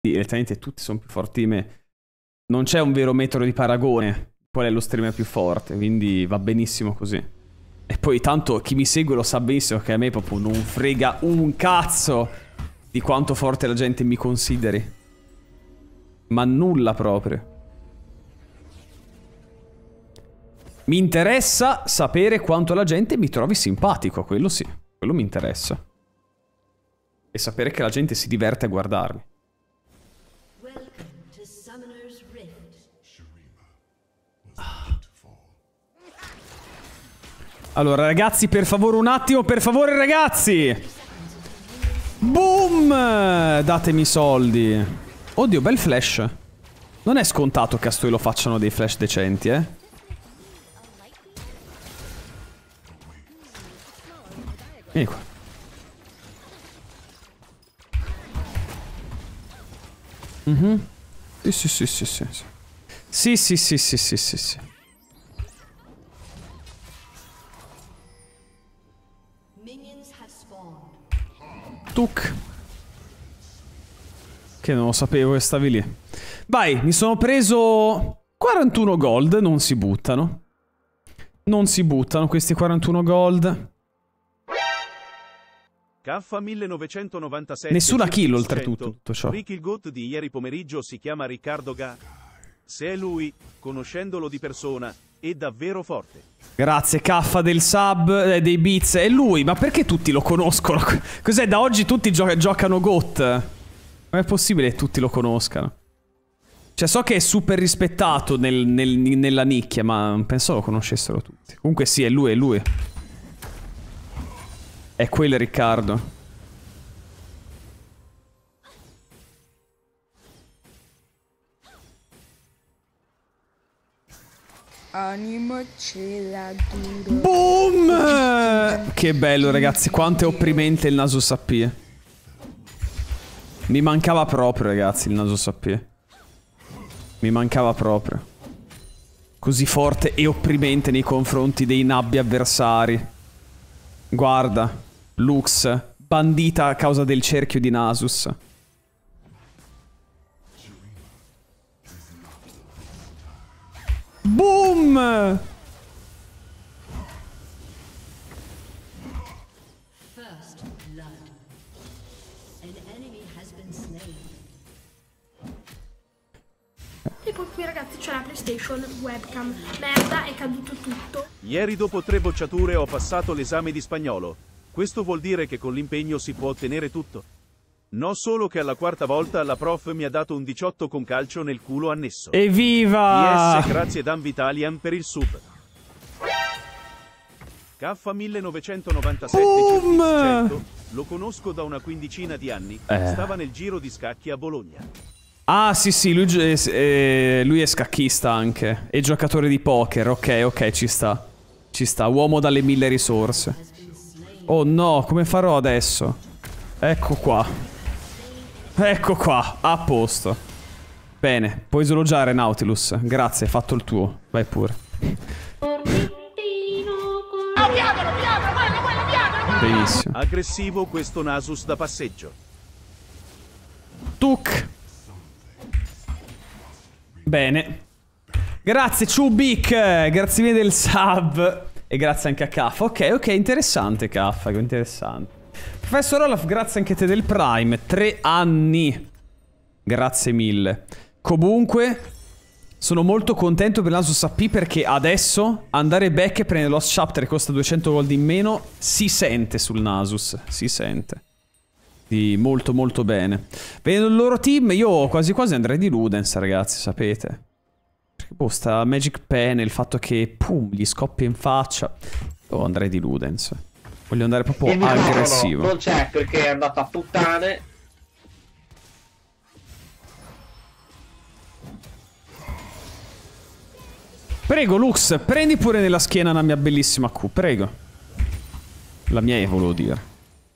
Direttamente tutti sono più forti di me. Non c'è un vero metro di paragone. Qual è lo streamer più forte, quindi va benissimo così. E poi tanto chi mi segue lo sa benissimo che a me proprio non frega un cazzo di quanto forte la gente mi consideri. Ma nulla proprio. Mi interessa sapere quanto la gente mi trovi simpatico, quello sì. Quello mi interessa. E sapere che la gente si diverte a guardarmi. Allora ragazzi, per favore un attimo, per favore ragazzi. Boom! Datemi soldi. Oddio, bel flash. Non è scontato che a sto lo facciano dei flash decenti, eh. Vieni qua. Sì. Sì. Tuc. Che non lo sapevo che stavi lì. Vai, mi sono preso 41 gold, non si buttano. Non si buttano questi 41 gold. Caffa 1997. Nessuna kill oltretutto tutto ciò. Ricky Goat di ieri pomeriggio si chiama Riccardo Ga. Se è lui, conoscendolo di persona, è davvero forte. Grazie Caffa del sub, dei beats. È lui, ma perché tutti lo conoscono? Cos'è, da oggi tutti giocano GOAT? Non è possibile che tutti lo conoscano. Cioè so che è super rispettato nella nicchia, ma non penso lo conoscessero tutti. Comunque sì, è lui, è lui. È quello Riccardo. Anima ce la duro. Boom! Che bello ragazzi, quanto è opprimente il Nasus AP. Mi mancava proprio ragazzi il Nasus AP. Mi mancava proprio. Così forte e opprimente nei confronti dei nabbi avversari. Guarda, Lux, bandita a causa del cerchio di Nasus. Boom! E poi qui ragazzi c'è la PlayStation, webcam, merda, è caduto tutto. Ieri dopo 3 bocciature ho passato l'esame di spagnolo. Questo vuol dire che con l'impegno si può ottenere tutto. No, solo che alla quarta volta la prof mi ha dato un 18 con calcio nel culo annesso. Evviva! PS, grazie Dan Vitalian per il sub. Caffa 1997 100, lo conosco da una quindicina di anni. Stava nel giro di scacchi a Bologna. Ah sì, lui è scacchista anche. E giocatore di poker, ok, ci sta. Ci sta, uomo dalle 1000 risorse. Oh no, come farò adesso? Ecco qua. Ecco qua, a posto. Bene, puoi sloggiare Nautilus. Grazie, hai fatto il tuo. Vai pure. Benissimo. Aggressivo questo Nasus da passeggio. Tuc. Bene. Grazie Chubik. Grazie mille del sub. E grazie anche a Kaffa. Ok, interessante Kaffa, interessante. Professor Olaf, grazie anche a te del Prime. 3 anni. Grazie mille. Comunque, sono molto contento per Nasus AP perché adesso andare back e prendere Lost Chapter che costa 200 gold in meno si sente sul Nasus. Si sente. Di molto bene. Vedendo il loro team, io quasi andrei di Ludens, ragazzi, sapete. Perché boh, sta Magic Pen, il fatto che pum, gli scoppia in faccia. Io andrei di Ludens. Voglio andare proprio aggressivo. Non c'è perché è andata a puttane. Prego, Lux, prendi pure nella schiena la mia bellissima Q, prego. La mia E, volevo dire.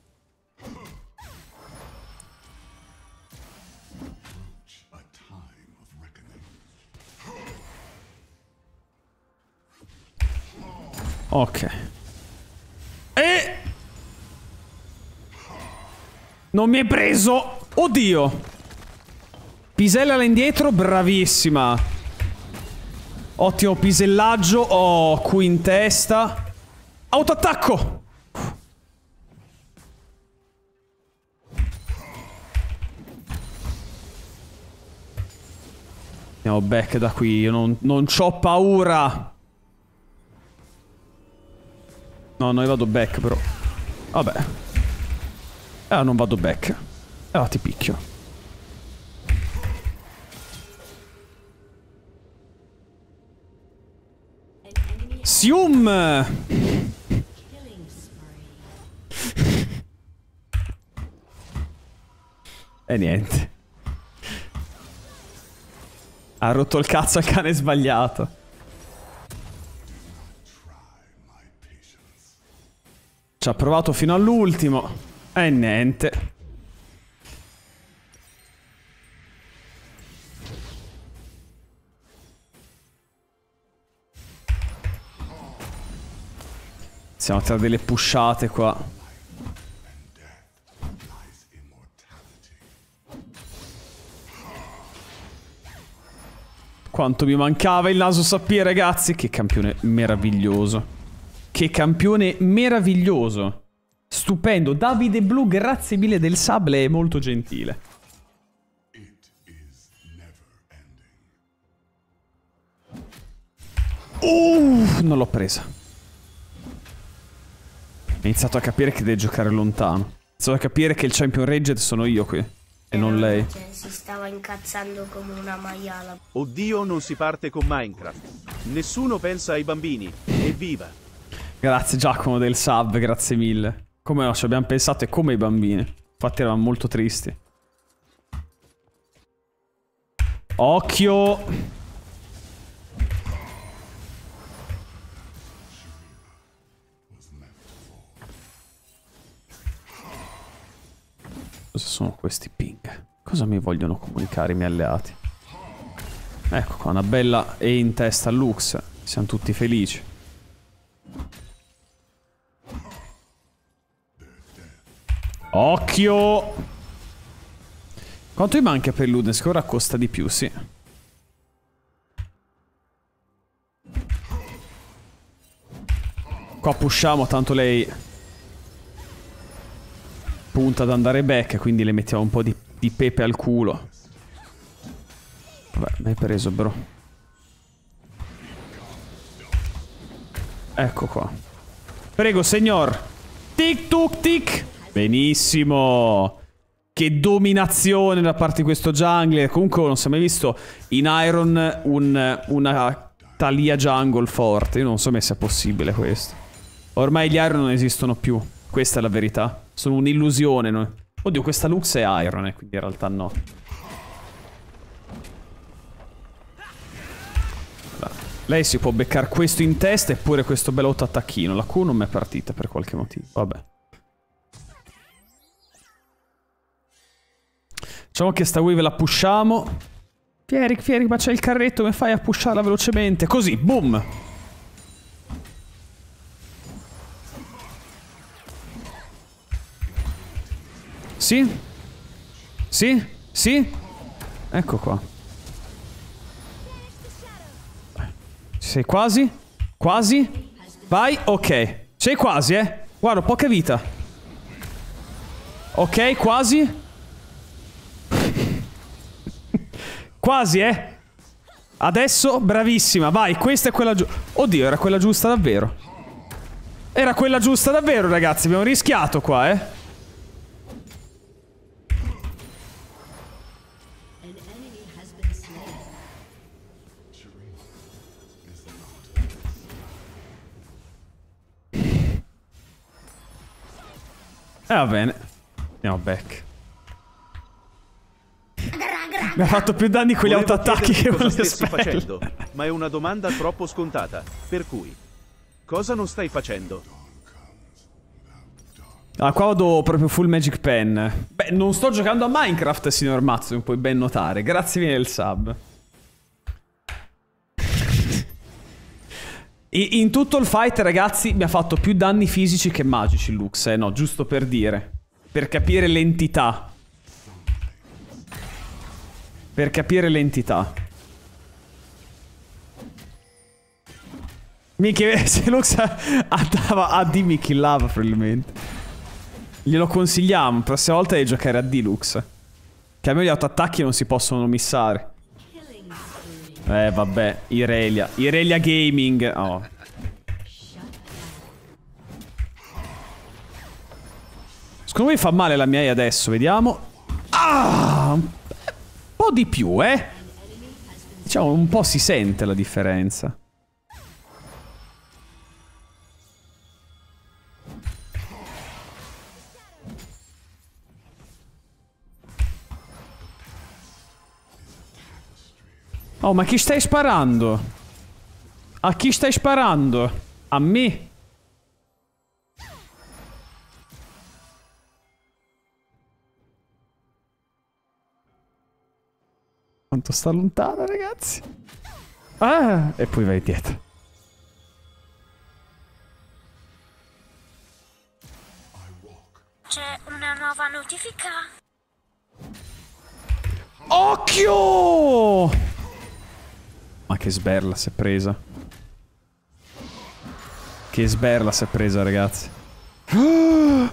Ok. E... non mi hai preso! Oddio! Pisellala indietro, bravissima. Ottimo pisellaggio. Oh, qui in testa. Autoattacco. Andiamo back da qui. Io non c'ho paura. No, io vado back però. Vabbè. Non vado back. Ti picchio. Sium! E niente. Ha rotto il cazzo al cane sbagliato. Ci ha provato fino all'ultimo. E niente. Siamo tra delle pushate qua. Quanto mi mancava il naso Sappia, ragazzi. Che campione meraviglioso. Che campione meraviglioso. Stupendo. Davide Blu, grazie mille del sub, lei è molto gentile. Non l'ho presa. Ho iniziato a capire che deve giocare lontano. Ho iniziato a capire che il champion ranged sono io qui. E non lei. Si stava incazzando come una maiala. Oddio, non si parte con Minecraft. Nessuno pensa ai bambini. Evviva! Grazie Giacomo del sub, grazie mille. Come no, ci abbiamo pensato e come i bambini. Infatti eravamo molto tristi. Occhio! Cosa sono questi ping? Cosa mi vogliono comunicare i miei alleati? Ecco qua, una bella E in testa a Lux. Siamo tutti felici. Occhio! Quanto mi manca per Ludens? Che ora costa di più, sì. Qua pushiamo, tanto lei punta ad andare back, quindi le mettiamo un po' di pepe al culo. Vabbè, mi hai preso, bro. Ecco qua. Prego, signor. Tic tuc tic. Benissimo. Che dominazione da parte di questo jungler. Comunque non si è mai visto in Iron una Talia jungle forte. Io non so me se è possibile questo. Ormai gli Iron non esistono più. Questa è la verità. Sono un'illusione, no? Oddio, questa Lux è Iron, quindi in realtà no. Lei si può beccare questo in testa eppure questo bello attacchino. La Q non mi è partita per qualche motivo. Vabbè. Facciamo che sta wave la pushiamo. Fierik, ma c'è il carretto, come fai a pusharla velocemente? Così, boom. Sì? Sì? Sì? Ecco qua. Sei quasi? Quasi? Vai, ok. Sei quasi, Guarda, poca vita. Ok, quasi. Quasi, Adesso, bravissima, vai, questa è quella giusta. Oddio, era quella giusta davvero. Era quella giusta davvero, ragazzi. Abbiamo rischiato qua, va bene. Andiamo back. Mi ha fatto più danni quegli autoattacchi che con le spell. Facendo, ma è una domanda troppo scontata. Per cui, cosa non stai facendo? Ah, qua vado proprio full Magic Pen. Beh, non sto giocando a Minecraft, signor Mazzo, come puoi ben notare. Grazie mille del sub. In tutto il fight, ragazzi, mi ha fatto più danni fisici che magici Lux, no, giusto per dire. Per capire l'entità. Per capire l'entità. Mickey, se Lux andava a D mi killava probabilmente. Glielo consigliamo, la prossima volta devi giocare a D Lux. Che almeno gli autoattacchi non si possono missare. Vabbè, Irelia. Irelia Gaming. Oh. Secondo me fa male la mia E adesso, vediamo. Ah! Un po' di più, Diciamo, un po' si sente la differenza. Oh, ma chi stai sparando? A chi stai sparando? A me? Quanto sta lontano, ragazzi? Ah, e poi vai dietro. C'è una nuova notifica. Occhio! Ma che sberla si è presa. Che sberla si è presa, ragazzi. Boom!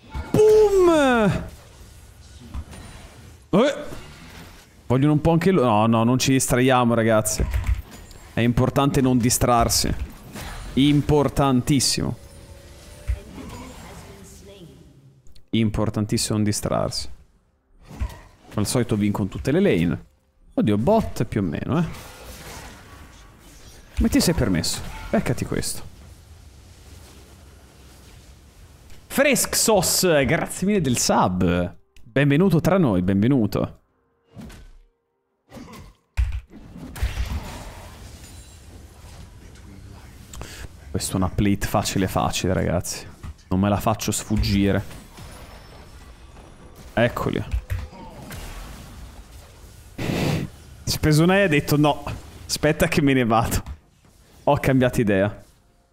Vogliono un po' anche loro. No, no, non ci distraiamo, ragazzi. È importante non distrarsi. Importantissimo. Importantissimo non distrarsi. Al solito vincono tutte le lane. Oddio, bot più o meno, Come ti sei permesso? Beccati questo. Fresksos, grazie mille del sub. Benvenuto tra noi, benvenuto. Questa è una plate facile facile, ragazzi. Non me la faccio sfuggire. Eccoli. Speso un E e ha detto no. Aspetta che me ne vado. Ho cambiato idea.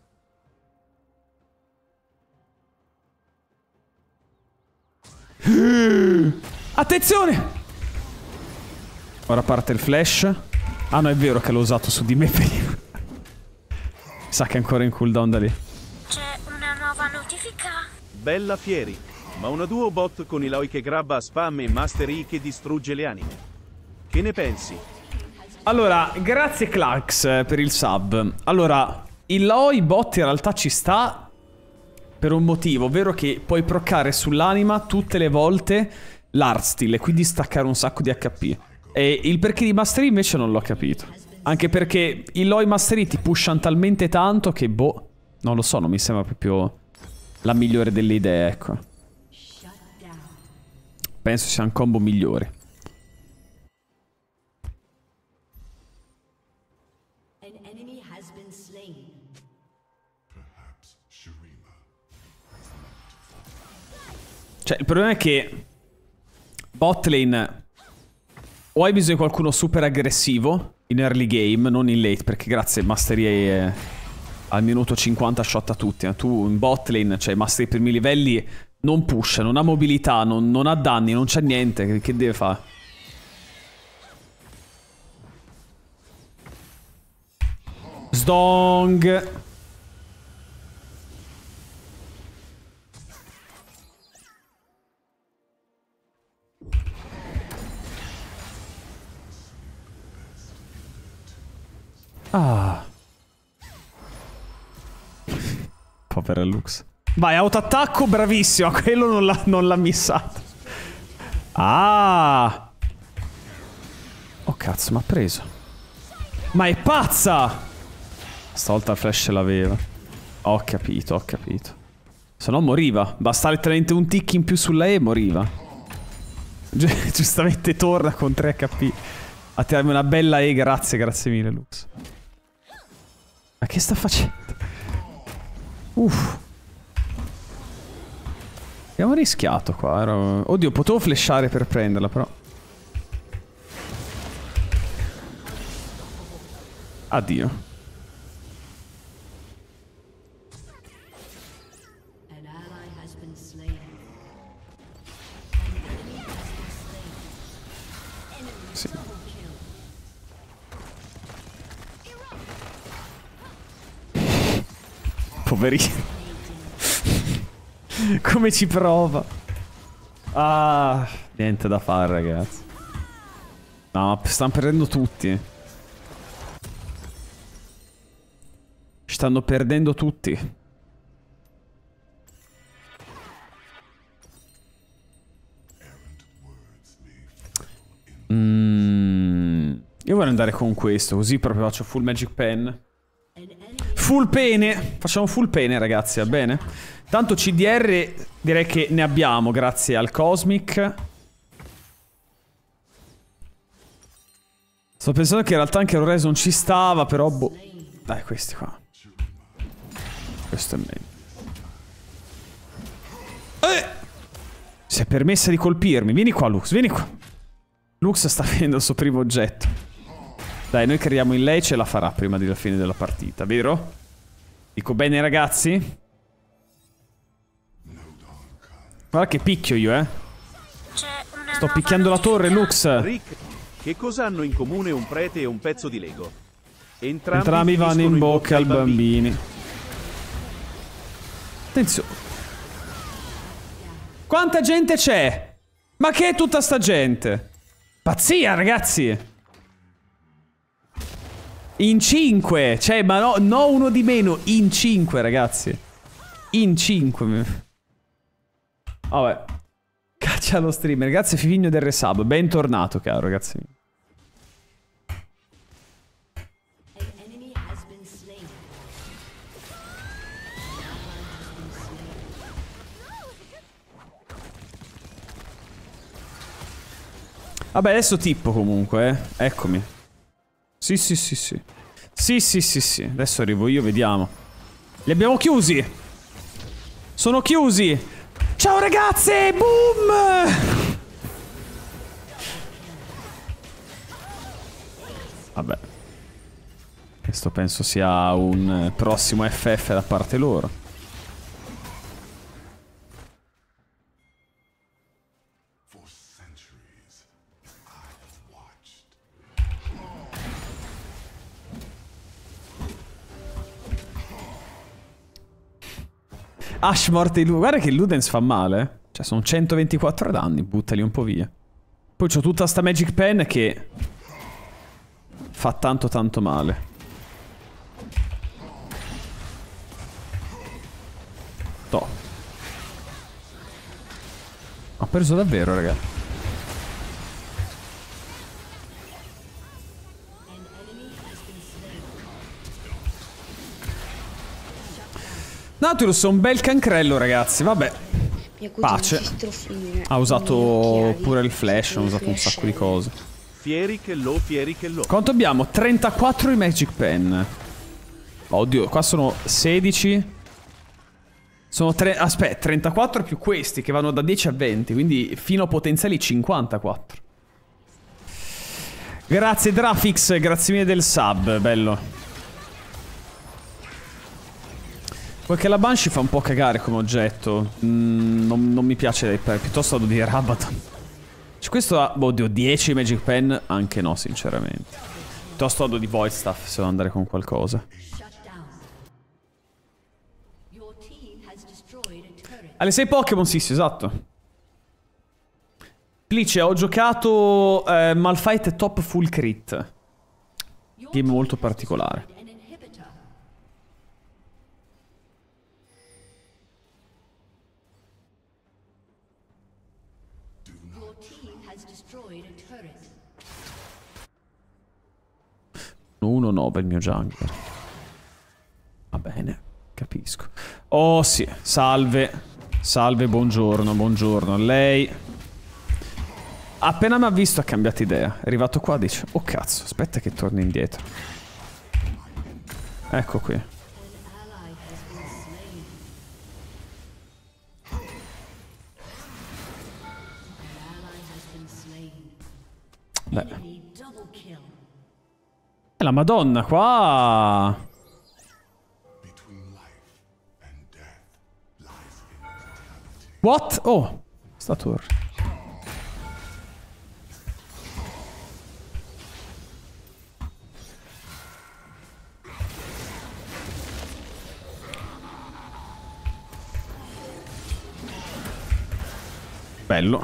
Attenzione! Ora parte il flash. Ah no, è vero che l'ho usato su di me prima. Mi sa che è ancora in cooldown da lì. C'è una nuova notifica. Bella Fieri, ma una duo bot con Eloy che grabba spam e Master Yi che distrugge le anime. Che ne pensi? Allora, grazie Clarks per il sub. Allora, il Eloy bot in realtà ci sta per un motivo, ovvero che puoi proccare sull'anima tutte le volte l'Heartsteel e quindi staccare un sacco di HP. E il perché di Master Yi invece non l'ho capito. Anche perché i Eloy Master Yi ti pushano talmente tanto che, boh, non lo so, non mi sembra proprio la migliore delle idee, ecco. Penso sia un combo migliore. Cioè, il problema è che bot lane o hai bisogno di qualcuno super aggressivo in early game, non in late, perché grazie Master Yi al minuto 50 shotta tutti. Tu in bot lane, cioè Master Yi per i primi livelli non pusha, non ha mobilità, non ha danni, non c'è niente. Che deve fare? Sdong. Ah. Povera Lux. Vai, autoattacco, bravissimo. Quello non l'ha missato. Ah. Oh cazzo, mi ha preso. Ma è pazza. Stavolta il flash l'aveva. Ho capito, ho capito. Se no moriva. Basta letteralmente un tick in più sulla E e moriva. Giustamente torna con 3 HP a tirarmi una bella E. Grazie, grazie mille Lux. Ma che sta facendo? Uff. Abbiamo rischiato qua. Oddio, potevo flashare per prenderla, però. Addio. Sì. Poverino. Come ci prova. Ah, niente da fare, ragazzi. No, stanno perdendo tutti. Stanno perdendo tutti. Io vorrei andare con questo, così proprio faccio full magic pen. Full pene. Facciamo full pene, ragazzi, va bene? Tanto CDR direi che ne abbiamo grazie al Cosmic. Sto pensando che in realtà anche l'Horizon ci stava, però boh. Dai, questi qua. Questo è meglio. Si è permessa di colpirmi. Vieni qua, Lux, vieni qua. Lux sta finendo il suo primo oggetto. Dai, noi crediamo in lei, ce la farà prima della fine della partita, vero? Dico bene, ragazzi? Guarda che picchio io, Sto picchiando la torre, Lux. Rick, che cosa hanno in comune un prete e un pezzo di Lego? Entrambi vanno in bocca ai bambini. Attenzione. Quanta gente c'è? Ma che è tutta sta gente? Pazzia, ragazzi. In 5. Cioè, ma no uno di meno. In 5, ragazzi. In 5. Vabbè. Caccia lo streamer. Grazie Fivigno del resub. Bentornato, caro, ragazzi. Vabbè, adesso tippo comunque, Eccomi. Sì. Sì. Adesso arrivo io, vediamo. Li abbiamo chiusi. Sono chiusi. Ciao ragazze, boom! Vabbè. Questo penso sia un prossimo FF da parte loro. Ash morte di Ludens. Guarda che Ludens fa male. Cioè sono 124 danni. Buttali un po' via. Poi c'ho tutta sta Magic Pen che fa tanto male. Toh. Ho perso davvero, raga. Nautilus è un bel cancrello, ragazzi. Vabbè. Pace. Ha usato pure il flash. Ha usato un sacco di cose. Fieri che lo. Quanto abbiamo? 34 di Magic Pen. Oddio, qua sono 16. Sono 3. Aspetta, 34 più questi che vanno da 10 a 20. Quindi fino a potenziali 54. Grazie Drafix. Grazie mille del sub. Bello. Perché la Banshee fa un po' cagare come oggetto. Non mi piace piuttosto vado di Rabadon. Cioè questo ha, oddio, 10 Magic Pen. Anche no, sinceramente. Piuttosto vado di Void Staff se devo andare con qualcosa. Alle 6 Pokémon, sì, esatto. Plice, ho giocato Malphite Top Full Crit. Game molto particolare. Uno 9 il mio jungler. Va bene, capisco. Oh sì, salve. Salve, buongiorno, buongiorno a lei. Appena mi ha visto ha cambiato idea. È arrivato qua e dice: oh cazzo, aspetta che torni indietro. Ecco qui. Beh. La Madonna, qua. What? Oh, sta torre. Bello.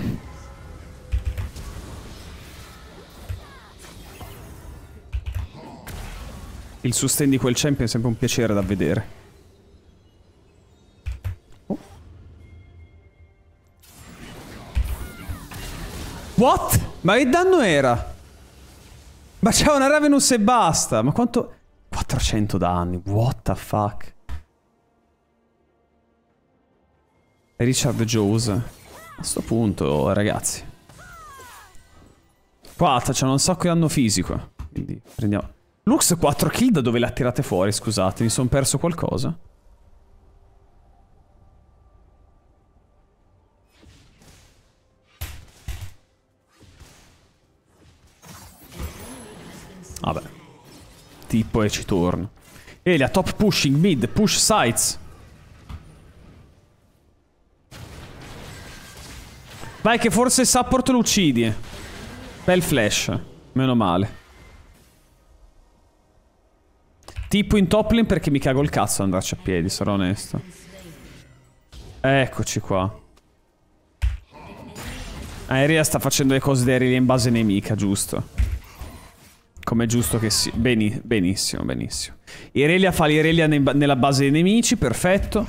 Il sustain di quel champion è sempre un piacere da vedere. Oh. What? Ma che danno era? Ma c'è una Ravenous e basta. Ma quanto... 400 danni. What the fuck? Richard Jones. A sto punto, ragazzi. Qua c'hanno un sacco di danno fisico. Quindi prendiamo... Lux 4 kill da dove le ha tirate fuori, scusate, mi sono perso qualcosa. Vabbè. Tipo e ci torno. Elia, top pushing, mid, push sides. Vai che forse il support lo uccidi. Bel flash. Meno male. Tipo in top lane perché mi cago il cazzo ad andarci a piedi, sarò onesto. Eccoci qua. Aerea sta facendo le cose da Irelia in base nemica, giusto? Come è giusto che sia. Benissimo, benissimo. Irelia fa l'Irelia nella base dei nemici, perfetto.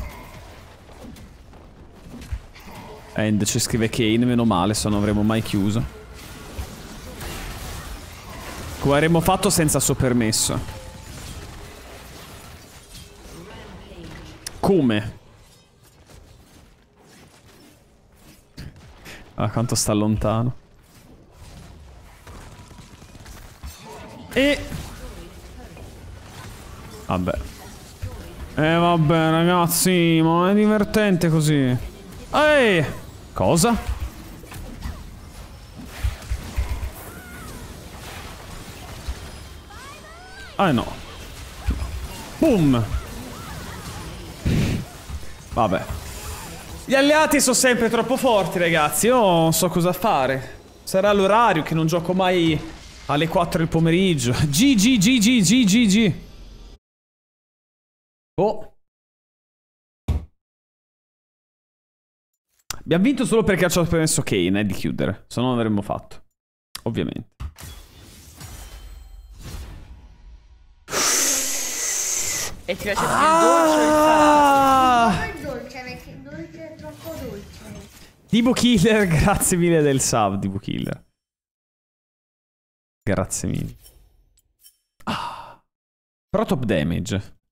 End ci scrive Kane, meno male, se non avremmo mai chiuso. Come avremmo fatto senza suo permesso. Come? Ah, quanto sta lontano. E... vabbè. Vabbè, ragazzi, ma è divertente così. Ehi! Cosa? No. Boom! Vabbè. Gli alleati sono sempre troppo forti, ragazzi. Io non so cosa fare. Sarà l'orario che non gioco mai alle 4 del pomeriggio. GG. Oh. Abbiamo vinto solo perché ci ha permesso Kane di chiudere. Se no non avremmo fatto. Ovviamente. E ti piace più il dolce o il salato? Non il dolce, perché il dolce è troppo dolce. Dibu Killer, grazie mille del sub, Dibu Killer. Grazie mille. Però top damage.